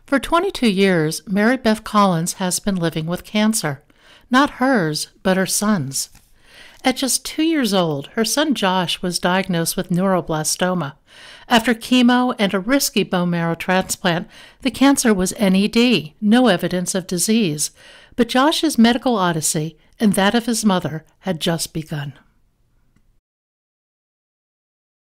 For 22 years, Mary Beth Collins has been living with cancer. Not hers, but her son's. At just 2 years old, her son Josh was diagnosed with neuroblastoma. After chemo and a risky bone marrow transplant, the cancer was NED, no evidence of disease. But Josh's medical odyssey and that of his mother had just begun.